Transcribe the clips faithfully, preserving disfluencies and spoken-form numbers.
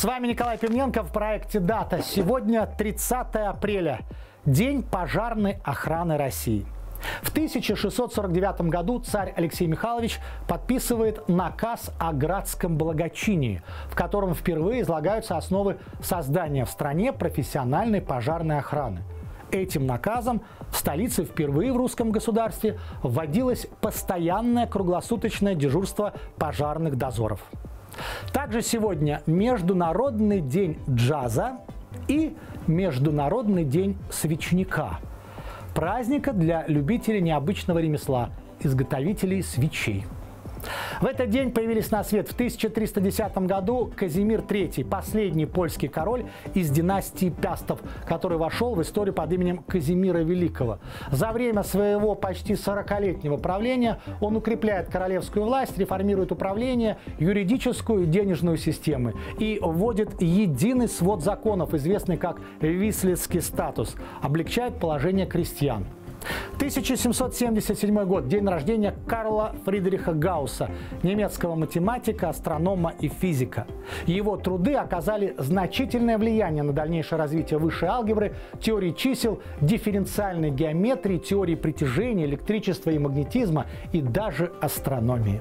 С вами Николай Пивненко в проекте «Дата». Сегодня тридцатое апреля, День пожарной охраны России. В тысяча шестьсот сорок девятом году царь Алексей Михайлович подписывает наказ о градском благочинии, в котором впервые излагаются основы создания в стране профессиональной пожарной охраны. Этим наказом в столице впервые в русском государстве вводилось постоянное круглосуточное дежурство пожарных дозоров. Также сегодня Международный день джаза и Международный день свечника. Праздника для любителей необычного ремесла, изготовителей свечей. В этот день появились на свет в тысяча триста десятом году Казимир третий, последний польский король из династии Пястов, который вошел в историю под именем Казимира Великого. За время своего почти сорокалетнего правления он укрепляет королевскую власть, реформирует управление, юридическую и денежную системы и вводит единый свод законов, известный как Вислицкий статус, облегчает положение крестьян. тысяча семьсот семьдесят седьмой год – день рождения Карла Фридриха Гаусса, немецкого математика, астронома и физика. Его труды оказали значительное влияние на дальнейшее развитие высшей алгебры, теории чисел, дифференциальной геометрии, теории притяжения, электричества и магнетизма и даже астрономии.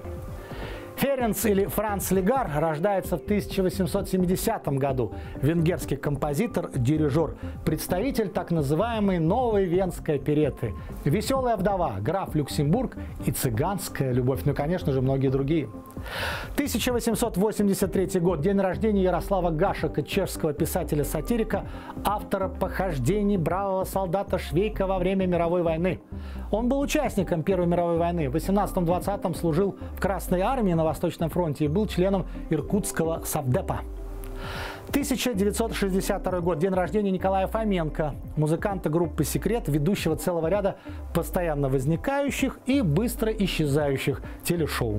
Ференц или Франц Легар рождается в тысяча восемьсот семидесятом году. Венгерский композитор, дирижер, представитель так называемой новой венской оперетты. «Веселая вдова», «Граф Люксембург» и «Цыганская любовь». Ну и, конечно же, многие другие. тысяча восемьсот восемьдесят третий год. День рождения Ярослава Гашека, чешского писателя-сатирика, автора «Похождений бравого солдата Швейка во время мировой войны». Он был участником Первой мировой войны. В восемнадцатом-двадцатом служил в Красной армии на Восточном фронте и был членом Иркутского совдепа. тысяча девятьсот шестьдесят второй год. День рождения Николая Фоменко, музыканта группы «Секрет», ведущего целого ряда постоянно возникающих и быстро исчезающих телешоу.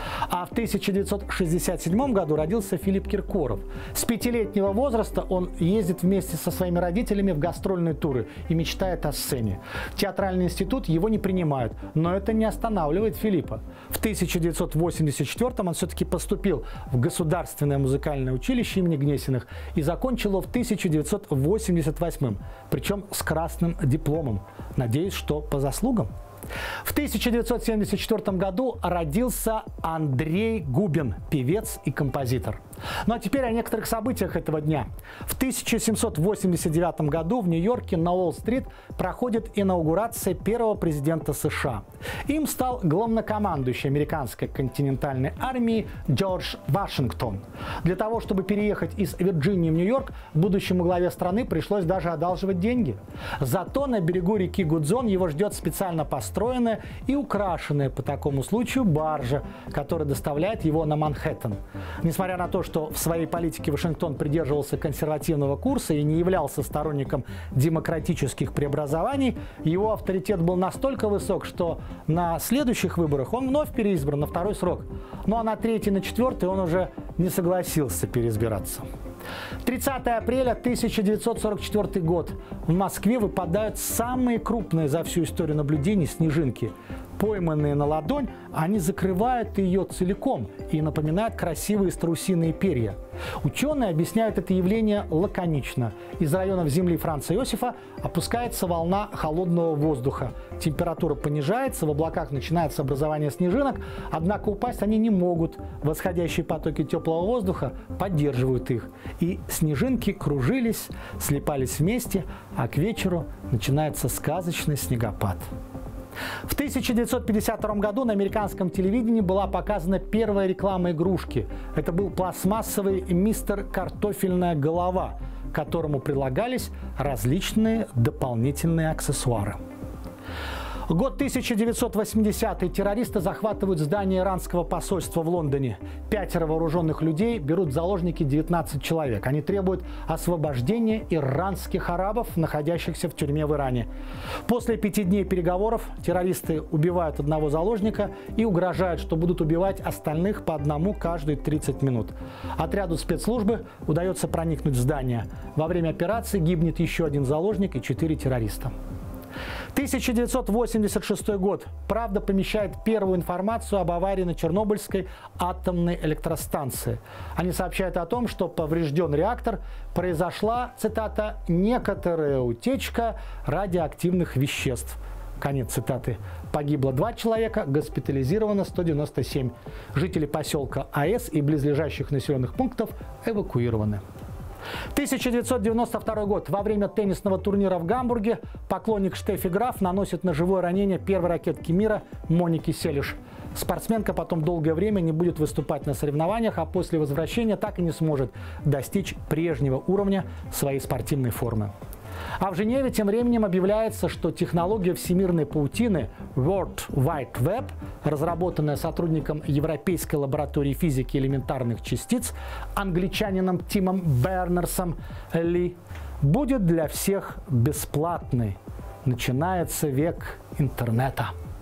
А в тысяча девятьсот шестьдесят седьмом году родился Филипп Киркоров. С пятилетнего возраста он ездит вместе со своими родителями в гастрольные туры и мечтает о сцене. В театральный институт его не принимают, но это не останавливает Филиппа. В тысяча девятьсот восемьдесят четвёртом он все-таки поступил в Государственное музыкальное училище имени Гнесиных и закончил его в тысяча девятьсот восемьдесят восьмом, причем с красным дипломом. Надеюсь, что по заслугам. В тысяча девятьсот семьдесят четвёртом году родился Андрей Губин, певец и композитор. Ну а теперь о некоторых событиях этого дня. В тысяча семьсот восемьдесят девятом году в Нью-Йорке на Уолл-стрит проходит инаугурация первого президента США. Им стал главнокомандующий американской континентальной армии Джордж Вашингтон. Для того, чтобы переехать из Вирджинии в Нью-Йорк, будущему главе страны пришлось даже одалживать деньги. Зато на берегу реки Гудзон его ждет специально построенная и украшенная по такому случаю баржа, которая доставляет его на Манхэттен. Несмотря на то, что в своей политике Вашингтон придерживался консервативного курса и не являлся сторонником демократических преобразований, его авторитет был настолько высок, что на следующих выборах он вновь переизбран на второй срок. Ну а на третий, на четвертый он уже не согласился переизбираться. тридцатое апреля тысяча девятьсот сорок четвёртый год. В Москве выпадают самые крупные за всю историю наблюдений снежинки. Пойманные на ладонь, они закрывают ее целиком и напоминают красивые страусиные перья. Ученые объясняют это явление лаконично. Из районов земли Франца Иосифа опускается волна холодного воздуха. Температура понижается, в облаках начинается образование снежинок, однако упасть они не могут. Восходящие потоки теплого воздуха поддерживают их. И снежинки кружились, слипались вместе, а к вечеру начинается сказочный снегопад. В тысяча девятьсот пятьдесят втором году на американском телевидении была показана первая реклама игрушки. Это был пластмассовый мистер Картофельная голова, к которому прилагались различные дополнительные аксессуары. Год тысяча девятьсот восьмидесятый. Террористы захватывают здание иранского посольства в Лондоне. Пятеро вооруженных людей берут в заложники девятнадцать человек. Они требуют освобождения иранских арабов, находящихся в тюрьме в Иране. После пяти дней переговоров террористы убивают одного заложника и угрожают, что будут убивать остальных по одному каждые тридцать минут. Отряду спецслужбы удается проникнуть в здание. Во время операции гибнет еще один заложник и четыре террориста. тысяча девятьсот восемьдесят шестой год. «Правда» помещает первую информацию об аварии на Чернобыльской атомной электростанции. Они сообщают о том, что поврежден реактор, произошла, цитата, «некоторая утечка радиоактивных веществ». Конец цитаты. Погибло два человека, госпитализировано сто девяносто семь. Жители поселка АЭС и близлежащих населенных пунктов эвакуированы. тысяча девятьсот девяносто второй год. Во время теннисного турнира в Гамбурге поклонник Штеффи Граф наносит ножевое ранение первой ракетки мира Монике Селиш. Спортсменка потом долгое время не будет выступать на соревнованиях, а после возвращения так и не сможет достичь прежнего уровня своей спортивной формы. А в Женеве тем временем объявляется, что технология всемирной паутины World Wide Web, разработанная сотрудником Европейской лаборатории физики элементарных частиц, англичанином Тимом Бернерсом Ли, будет для всех бесплатной. Начинается век интернета.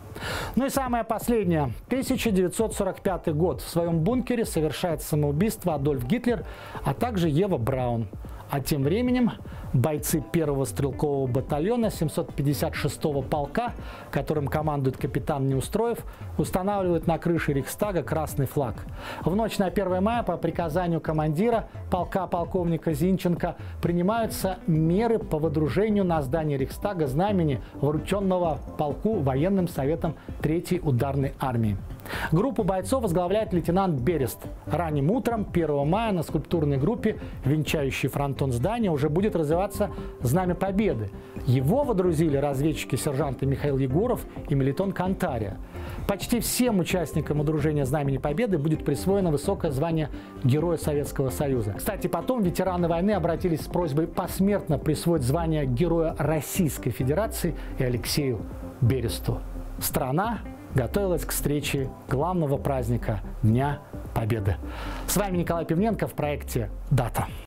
Ну и самое последнее. тысяча девятьсот сорок пятый год. В своем бункере совершает самоубийство Адольф Гитлер, а также Ева Браун. А тем временем бойцы первого стрелкового батальона семьсот пятьдесят шестого полка, которым командует капитан Неустроев, устанавливают на крыше Рейхстага красный флаг. В ночь на первое мая по приказанию командира полка полковника Зинченко принимаются меры по водружению на здание Рейхстага знамени, врученного полку военным советом третьей ударной армии. Группу бойцов возглавляет лейтенант Берест. Ранним утром первого мая на скульптурной группе, венчающей фронтон здания, уже будет развиваться Знамя Победы. Его водрузили разведчики-сержанты Михаил Егоров и Мелитон Кантария. Почти всем участникам водружения Знамени Победы будет присвоено высокое звание Героя Советского Союза. Кстати, потом ветераны войны обратились с просьбой посмертно присвоить звание Героя Российской Федерации и Алексею Бересту. Страна готовилась к встрече главного праздника Дня Победы. С вами Николай Пивненко в проекте «Дата».